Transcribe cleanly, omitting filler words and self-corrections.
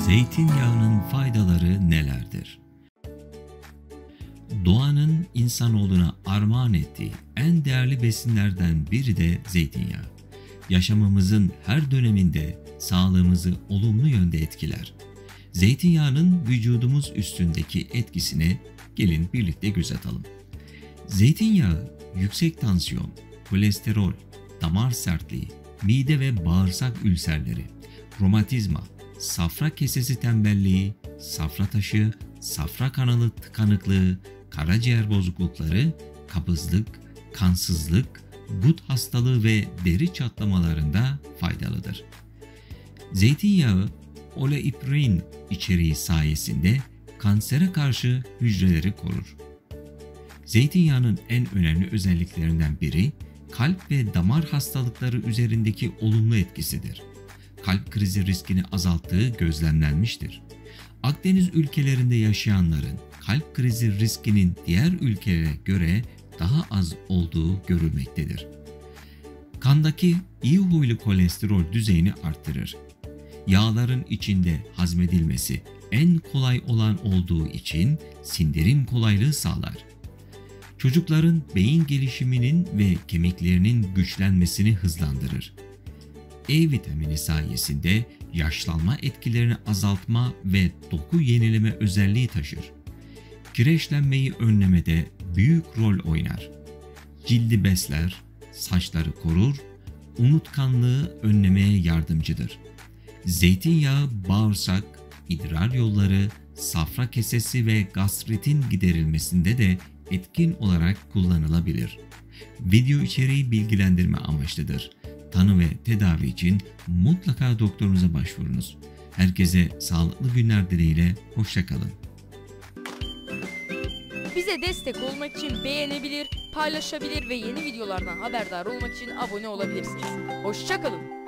Zeytinyağının faydaları nelerdir? Doğanın insanoğluna armağan ettiği en değerli besinlerden biri de zeytinyağı. Yaşamımızın her döneminde sağlığımızı olumlu yönde etkiler. Zeytinyağının vücudumuz üstündeki etkisini gelin birlikte göz atalım. Zeytinyağı yüksek tansiyon, kolesterol, damar sertliği, mide ve bağırsak ülserleri, romatizma, safra kesesi tembelliği, safra taşı, safra kanalı tıkanıklığı, karaciğer bozuklukları, kabızlık, kansızlık, gut hastalığı ve deri çatlamalarında faydalıdır. Zeytinyağı, oleiprin içeriği sayesinde kansere karşı hücreleri korur. Zeytinyağının en önemli özelliklerinden biri, kalp ve damar hastalıkları üzerindeki olumlu etkisidir. Kalp krizi riskini azalttığı gözlemlenmiştir. Akdeniz ülkelerinde yaşayanların kalp krizi riskinin diğer ülkelere göre daha az olduğu görülmektedir. Kandaki iyi huylu kolesterol düzeyini arttırır. Yağların içinde hazmedilmesi en kolay olan olduğu için sindirim kolaylığı sağlar. Çocukların beyin gelişiminin ve kemiklerinin güçlenmesini hızlandırır. E vitamini sayesinde yaşlanma etkilerini azaltma ve doku yenileme özelliği taşır. Kireçlenmeyi önlemede büyük rol oynar. Cildi besler, saçları korur, unutkanlığı önlemeye yardımcıdır. Zeytinyağı bağırsak, idrar yolları, safra kesesi ve gastritin giderilmesinde de etkin olarak kullanılabilir. Video içeriği bilgilendirme amaçlıdır. Tanı ve tedavi için mutlaka doktorunuza başvurunuz. Herkese sağlıklı günler dileğiyle, hoşça kalın. Bize destek olmak için beğenebilir, paylaşabilir ve yeni videolardan haberdar olmak için abone olabilirsiniz. Hoşça kalın.